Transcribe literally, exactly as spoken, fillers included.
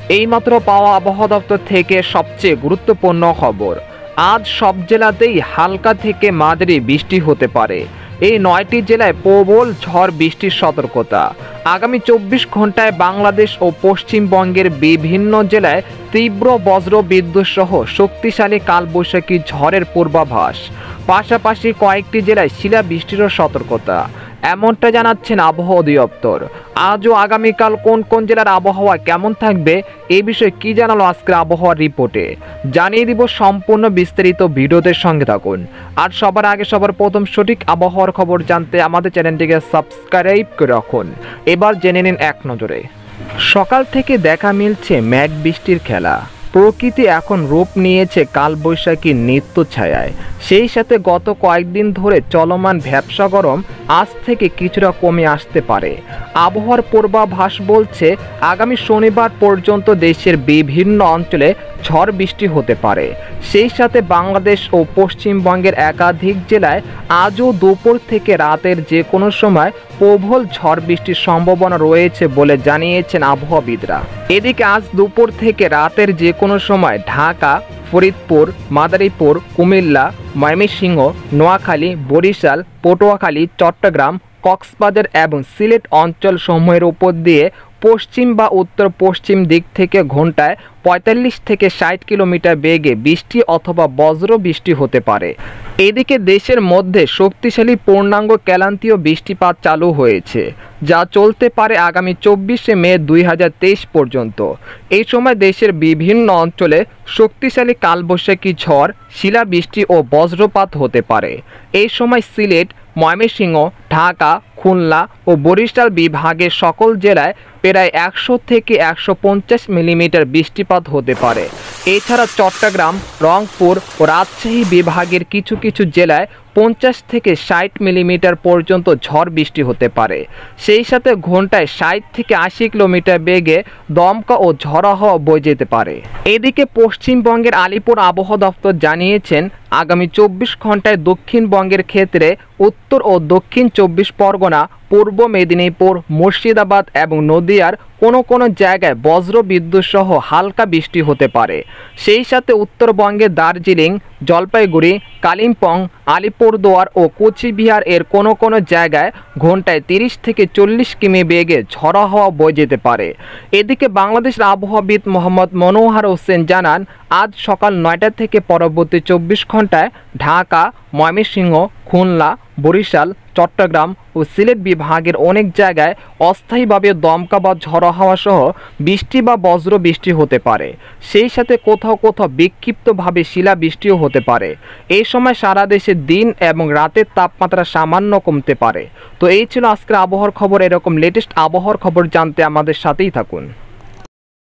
এইমাত্র পাওয়া আবহাওয়া দপ্তর থেকে সবচেয়ে গুরুত্বপূর্ণ খবর। আজ সব জেলাতেই হালকা থেকে মাঝারি বৃষ্টি হতে পারে। এই নয়টি জেলায় প্রবল ঝড় বৃষ্টির সতর্কতা। আগামী চব্বিশ ঘন্টায় বাংলাদেশ ও পশ্চিমবঙ্গের বিভিন্ন জেলায় তীব্র বজ্র বিদ্যুৎ সহ শক্তিশালী কালবৈশাখী ঝড়ের পূর্বাভাস। পাশাপাশি কয়েকটি জেলায় শিলাবৃষ্টিরও সতর্কতা, এমনটা জানাচ্ছেন আবহাওয়া অধিদপ্তর। আজ ও আগামীকাল কোন কোন জেলার আবহাওয়া কেমন থাকবে এই বিষয়ে কি জানালো আজকের আবহাওয়ার রিপোর্টে জানিয়ে দিব। সম্পূর্ণ বিস্তারিত ভিডিওতে সঙ্গে থাকুন। আর সবার আগে সবার প্রথম সঠিক আবহাওয়ার খবর জানতে আমাদের চ্যানেলটিকে সাবস্ক্রাইব করে রাখুন। এবার জেনে নিন এক নজরে। সকাল থেকে দেখা মিলছে মেঘ বৃষ্টির খেলা। প্রকৃতি এখন রূপ নিয়েছে কালবৈশাখীর নিত্য ছায়ায়। সেই সাথে গত কয়েকদিন ধরে চলমান ভ্যাপসা গরম আজ থেকে কিছুটা কমে আসতে পারে। আবহাওয়ার পূর্বাভাস বলছে আগামী শনিবার পর্যন্ত দেশের বিভিন্ন অঞ্চলে ঝড় বৃষ্টি হতে পারে। সেই সাথে বাংলাদেশ ও পশ্চিমবঙ্গের একাধিক জেলায় আজও দুপুর থেকে রাতের যে কোনো সময় প্রবল ঝড় বৃষ্টির সম্ভাবনা রয়েছে বলে জানিয়েছেন আবহাওয়াবিদরা। এদিকে আজ দুপুর থেকে রাতের যে কোনো সময় ঢাকা, ফরিদপুর, মাদারীপুর, কুমিল্লা, ময়মনসিংহ, নোয়াখালী, বরিশাল, পটুয়াখালী, চট্টগ্রাম, কক্সবাজার এবং সিলেট অঞ্চল সমূহের উপর দিয়ে পশ্চিম বা উত্তর পশ্চিম দিক থেকে ঘন্টায় পঁয়তাল্লিশ থেকে ষাট কিলোমিটার বেগে বৃষ্টি অথবা বজ্র বৃষ্টি হতে পারে। এদিকে দেশের মধ্যে শক্তিশালী পূর্ণাঙ্গ ক্রান্তীয় বৃষ্টিপাত চালু হয়েছে, যা চলতে পারে আগামী চব্বিশে মে দুই হাজার তেইশ পর্যন্ত। এই সময় দেশের বিভিন্ন অঞ্চলে শক্তিশালী কালবৈশাখী ঝড়, শিলাবৃষ্টি ও বজ্রপাত হতে পারে। এই সময় সিলেট, ময়মনসিংহ, ঢাকা, খুলনা ও বরিশাল বিভাগের সকল জেলায় প্রায় একশো থেকে একশো পঞ্চাশ মিলিমিটার বৃষ্টিপাত হতে পারে। এছাড়া চট্টগ্রাম, রংপুর ও রাজশাহী বিভাগের কিছু কিছু জেলায় পঞ্চাশ থেকে ষাট মিলিমিটার পর্যন্ত ঝড় বৃষ্টি হতে পারে। সেই সাথে ঘন্টায় ষাট থেকে আশি কিলোমিটার বেগে দমকা ও ঝড়ো হাওয়া বয়ে যেতে পারে। এদিকে পশ্চিমবঙ্গের আলিপুর আবহাওয়া দপ্তর জানিয়েছেন আগামী চব্বিশ ঘন্টায় দক্ষিণবঙ্গের ক্ষেত্রে উত্তর ও দক্ষিণ চব্বিশ পরগনা, পূর্ব মেদিনীপুর, মুর্শিদাবাদ এবং নদিয়ার কোনো কোনো জায়গায় বজ্র বিদ্যুৎ সহ হালকা বৃষ্টি হতে পারে। সেই সাথে উত্তরবঙ্গের দার্জিলিং, জলপাইগুড়ি, কালিম্পং, আলিপুরদুয়ার ও কোচবিহার এর কোনো কোনো জায়গায় ঘন্টায় তিরিশ থেকে চল্লিশ কিমি বেগে ঝড়ো হাওয়া বয়ে যেতে পারে। এদিকে বাংলাদেশের আবহাওয়াবিদ মোহাম্মদ মনোয়ার হোসেন জানান আজ সকাল নয়টা থেকে পরবর্তী চব্বিশ ঘন্টায় ঢাকা, ময়মনসিংহ, খুলনা, বরিশাল, চট্টগ্রাম ও সিলেট বিভাগের অনেক জায়গায় অস্থায়ীভাবে দমকা বা ঝড়ো হাওয়া সহ বৃষ্টি বা বজ্র বৃষ্টি হতে পারে। সেই সাথে কোথাও কোথাও বিক্ষিপ্তভাবে শিলাবৃষ্টিও হতে পারে। এই সময় সারা দেশে দিন এবং রাতের তাপমাত্রা সামান্য কমতে পারে। তো এই ছিল আজকের আবহাওয়ার খবর। এরকম লেটেস্ট আবহাওয়ার খবর জানতে আমাদের সাথেই থাকুন।